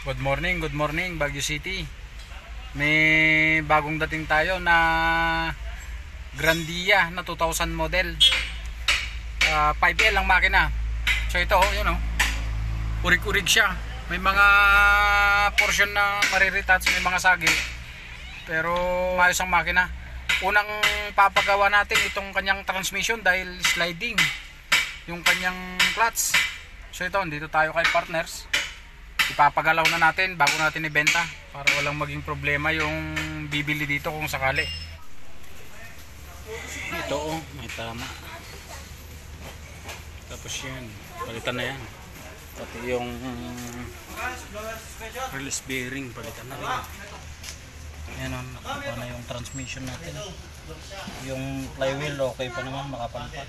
Good morning Baguio City. May bagong dating tayo na Grandia na 2000 model. 5L ang makina. So ito, yun oh. Urig-urig siya. May mga portion na mariretouch, may mga sagi. Pero maayos ang makina. Unang papagawa natin itong kanyang transmission dahil sliding yung kanyang clutch. So ito, dito tayo kay partners. Ipapagalaw na natin bago natin ibenta para walang maging problema yung bibili dito kung sakali. Ito oh, may tama. Tapos yan, palitan na yan. Pati yung release bearing, palitan na rin. Yan o, nakuha na yung transmission natin. Yung flywheel okay pa naman, makapalpat.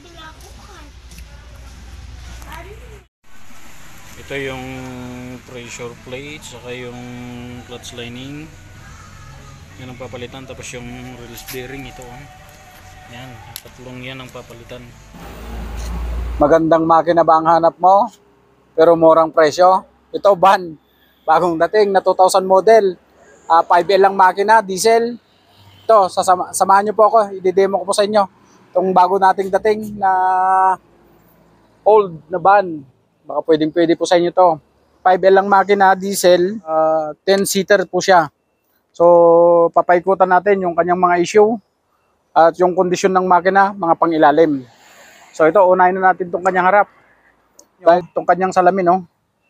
Ito yung pressure plate, saka yung clutch lining. Yan ang papalitan, tapos yung release bearing ito oh. Yan, tatlong yan ang papalitan. Magandang makina ba ang hanap mo? Pero murang presyo. Ito van, bagong dating na 2000 model. 5L lang makina, diesel. Ito, samahan nyo po ako, i-demo ko po sa inyo itong bago nating dating na old na van. Baka pwede po sa inyo to. 5L lang makina, diesel, 10-seater po siya. So, papaikutan natin yung kanyang mga issue at yung kondisyon ng makina, mga pangilalim. So, ito, unahin na natin itong kanyang harap. Dahil itong kanyang salamin, oh.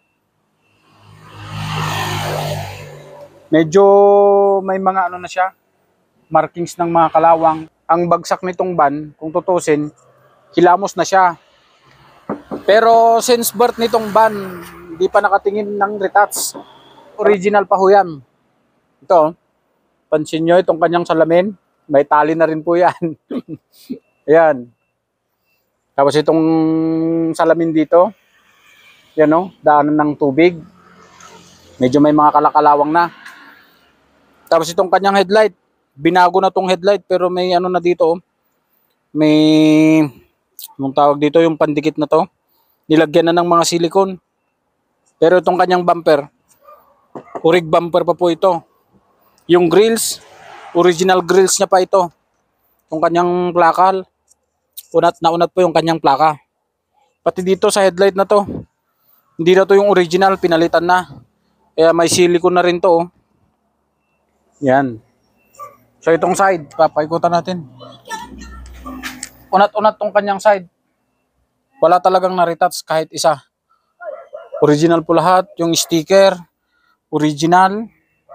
Medyo may mga ano na siya, markings ng mga kalawang. Ang bagsak nitong van, kung tutusin, hilamos na siya. Pero since birth nitong van, hindi pa nakatingin ng retouch. Original pa ho yan. Ito, pansin nyo itong kanyang salamin. May tali na rin po yan. Ayan. Tapos itong salamin dito, yan o, daanan ng tubig. Medyo may mga kalakalawang na. Tapos itong kanyang headlight, binago na tong headlight pero may ano na dito, may, anong tawag dito, yung pandikit na to. Nilagyan na ng mga silicone. Pero itong kanyang bumper, urig bumper pa po ito. Yung grills, original grills niya pa ito. Yung kanyang plaka, unat na unat po yung kanyang plaka. Pati dito sa headlight na to, hindi na to yung original, pinalitan na. Kaya may silicone na rin to. Oh. Yan. So itong side, papaikutan natin. Unat-unat tong kanyang side. Wala talagang na-retouch kahit isa. Original po lahat. Yung sticker, original.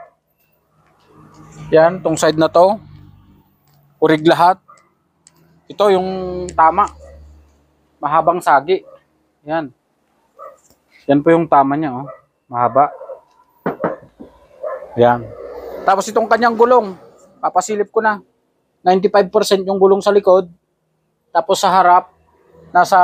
Yan, tong side na to. Urig lahat. Ito yung tama. Mahabang sagi. Yan. Yan po yung tama niya. Oh. Mahaba. Yan. Tapos itong kanyang gulong. Papasilip ko na. 95% yung gulong sa likod. Tapos sa harap, nasa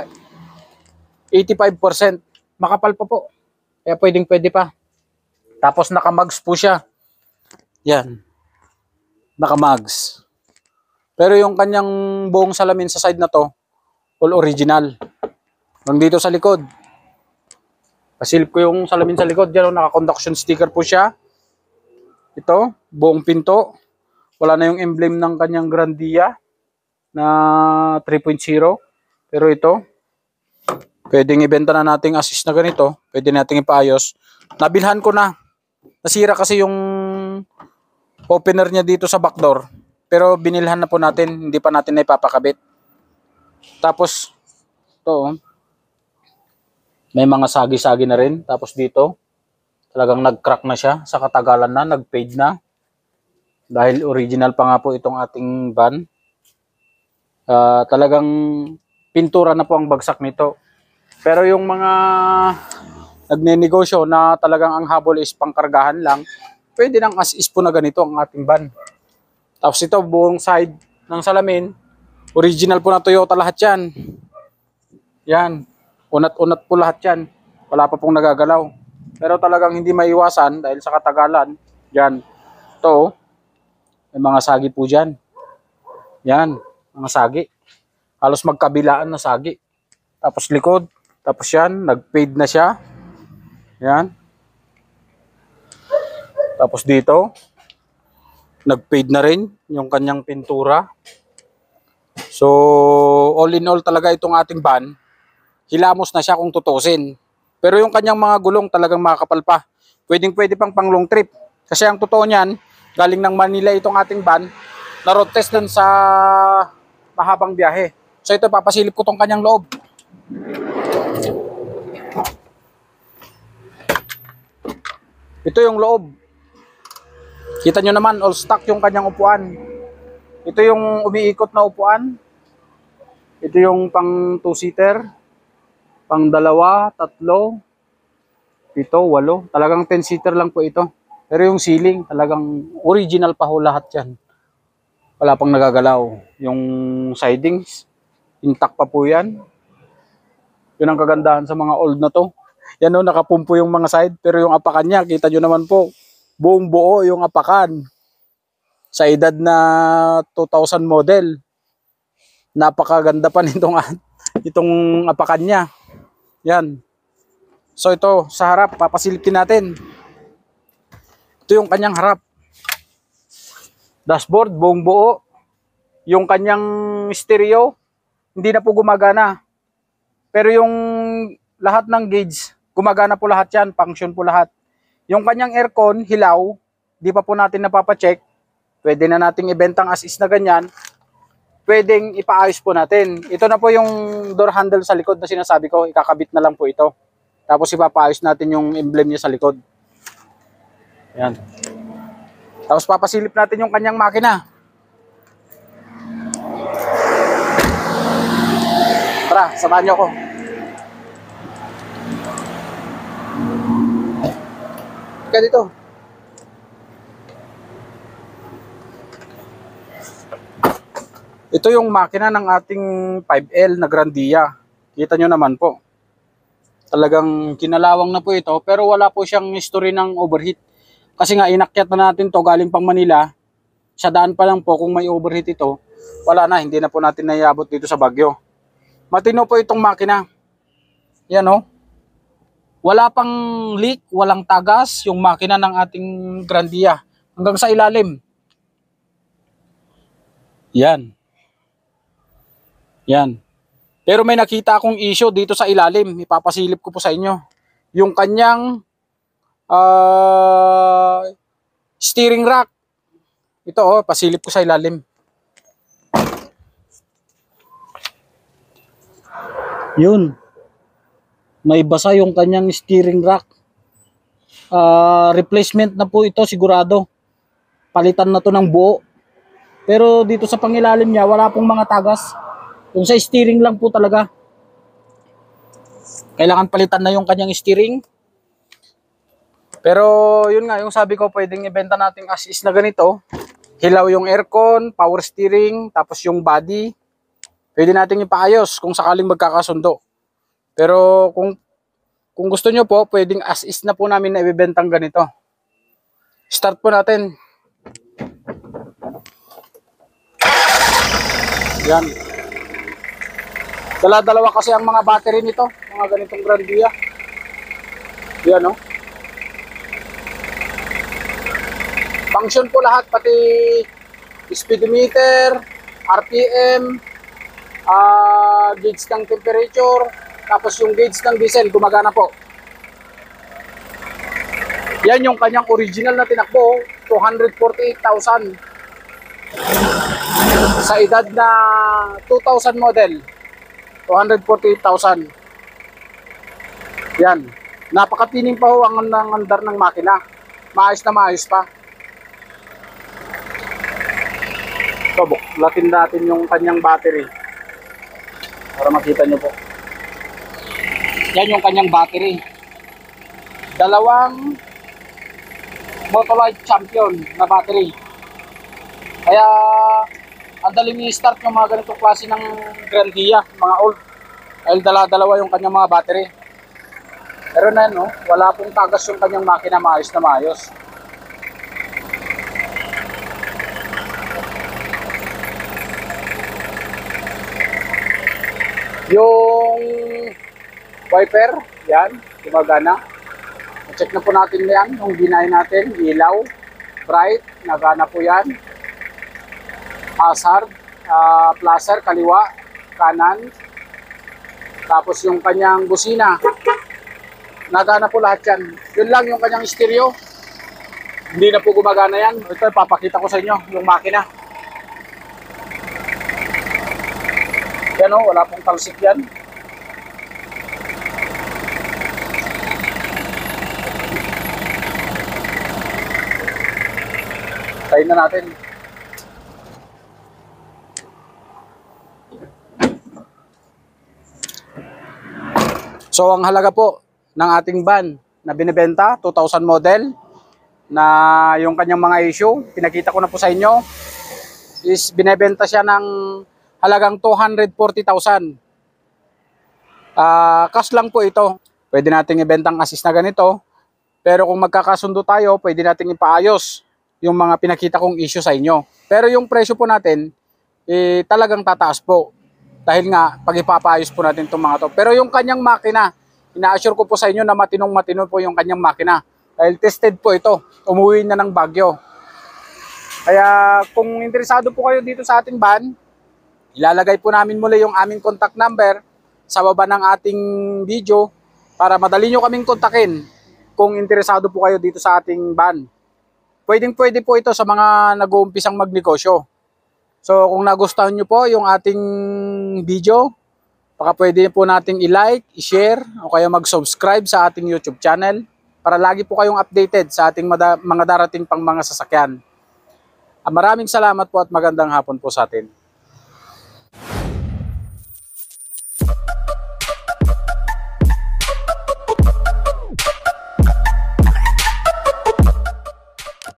85%. Makapal pa po. Kaya pwede pa. Tapos nakamags po siya. Yan. Nakamags. Pero yung kanyang buong salamin sa side na to, all original. Hanggang dito sa likod. Pasilip ko yung salamin sa likod. Diyan, naka-conduction sticker po siya. Ito, buong pinto. Wala na yung emblem ng kanyang Grandia na 3.0. Pero ito, pwedeng ibenta na nating assist na ganito. Pwede nating ipaayos. Nabilhan ko na. Nasira kasi yung opener niya dito sa back door. Pero binilhan na po natin. Hindi pa natin na ipapakabit. Tapos, ito, may mga sagi-sagi na rin. Tapos dito, talagang nag-crack na siya. Sa katagalan na, nag-fade na. Dahil original pa nga po itong ating van. Talagang pintura na po ang bagsak nito. Pero yung mga nagnenegosyo na talagang ang habol is pangkargahan lang, pwede nang as-is po na ganito ang ating van. Tapos ito, buong side ng salamin, original po na Toyota lahat yan. Yan, unat-unat po lahat yan. Wala pa pong nagagalaw. Pero talagang hindi maiwasan dahil sa katagalan. Yan, ito, may mga sagi po dyan. Yan, mga sagi. Halos magkabilaan na sagi. Tapos likod. Tapos yan, nag-fade na siya. Yan. Tapos dito, nag-fade na rin yung kanyang pintura. So, all in all talaga itong ating van, hilamos na siya kung tutusin. Pero yung kanyang mga gulong talagang makakapal pa. Pwedeng-pwede pang long trip. Kasi ang totoo niyan, galing ng Manila itong ating van, na road test dun sa mahabang biyahe. So ito, papasilip ko tong kanyang loob. Ito yung loob. Kita nyo naman, all stock yung kanyang upuan. Ito yung umiikot na upuan. Ito yung pang 2-seater. Pang 2, 3, 7, 8. Talagang 10-seater lang po ito. Pero yung ceiling, talagang original pa ho lahat yan. Wala pang nagagalaw. Yung sidings, intact pa po yan. Yun ang kagandahan sa mga old na to. Yan o, nakapumpo yung mga side. Pero yung apakan niya, kita nyo naman po, buong buo yung apakan. Sa edad na 2000 model, napakaganda pa itong apakan niya. Yan. So ito, sa harap, papasilipin natin. Ito yung kanyang harap. Dashboard, buong buo. Yung kanyang stereo, hindi na po gumagana. Pero yung lahat ng gauge, gumagana po lahat yan, function po lahat. Yung kanyang aircon, hilaw, di pa po natin napapacheck. Pwede na nating ibentang as is na ganyan. Pwedeng ipaayos po natin. Ito na po yung door handle sa likod na sinasabi ko, ikakabit na lang po ito. Tapos ipapaayos natin yung emblem niya sa likod. Yan. Tapos papasilip natin yung kanyang makina. Tara, samahan niyo ako. Ika dito. Ito yung makina ng ating 5L na Grandia. Kita nyo naman po. Talagang kinalawang na po ito, pero wala po siyang history ng overheat. Kasi nga inakyat na natin to galing pang Manila. Sa daan pa lang po kung may overheat ito, wala na, hindi na po natin naiabot dito sa Baguio. Matino po itong makina. Yan o. Wala pang leak, walang tagas yung makina ng ating Grandia. Hanggang sa ilalim. Yan. Yan. Pero may nakita akong issue dito sa ilalim. Ipapasilip ko po sa inyo. Yung kanyang steering rack. Ito oh, pasilip ko sa ilalim. Yun. May basa yung kanyang steering rack. Replacement na po ito sigurado. Palitan na to ng buo. Pero dito sa pangilalim niya, wala pong mga tagas. Yung sa steering lang po talaga. Kailangan palitan na yung kanyang steering. Pero yun nga, yung sabi ko, pwedeng ibenta natin as is na ganito. Hilaw yung aircon, power steering, tapos yung body. Pwede natin ipaayos kung sakaling magkakasundo. Pero kung gusto nyo po, pwedeng as is na po namin na ibibentang ganito. Start po natin. Yan. Dala-dalawa kasi ang mga battery nito, mga ganitong Grandia. Yan oh. Function po lahat, pati speedometer, RPM, gauge ng temperature, tapos yung gauge ng diesel, gumagana po. Yan yung kanyang original na tinakbo, 248,000. Sa edad na 2000 model, 248,000. Yan. Napakatining pa ho ang andar ng makina. Maayos na maayos pa. So, buklatin natin yung kanyang battery para makita nyo po. Yan yung kanyang battery. Dalawang Motolite Champion na battery. Kaya ang daling i-start yung mga ganitong klase ng Grandia, mga old. Dahil dala-dalawa yung kanyang mga battery. Pero na no, wala pong tagas yung kanyang makina, maayos na maayos. Yung wiper, yan, gumagana. Check na po natin yan, yung binay natin, ilaw. bright, nagana po yan. Hazard, placer, kaliwa, kanan. Tapos yung kanyang busina, nagana po lahat yan. Yun lang yung kanyang stereo. Hindi na po gumagana yan. Ito, papakita ko sa inyo yung makina. Yan o, wala pong talsik yan. Tayin na natin. So ang halaga po ng ating van na binibenta, 2000 model, na yung kanyang mga issue, pinakita ko na po sa inyo, is binibenta siya ng halagang 240,000. Cash lang po ito. Pwede nating ibentang assist na ganito, pero kung magkakasundo tayo, pwede nating ipaayos yung mga pinakita kong issue sa inyo. Pero yung presyo po natin, talagang tataas po. Dahil nga, pag ipapaayos po natin itong mga to. Pero yung kanyang makina, ina-assure ko po sa inyo na matinong-matino po yung kanyang makina. Dahil tested po ito. Umuwi na ng Baguio. Kaya kung interesado po kayo dito sa ating van, ilalagay po namin muli yung aming contact number sa baba ng ating video para madali nyo kaming kontakin kung interesado po kayo dito sa ating van. Pwedeng-pwede po ito sa mga nag-uumpisang magnegosyo. So kung nagustuhan nyo po yung ating video, baka pwede po nating i-like, i-share o kaya mag-subscribe sa ating YouTube channel para lagi po kayong updated sa ating mga darating pang mga sasakyan. Maraming salamat po at magandang hapon po sa atin.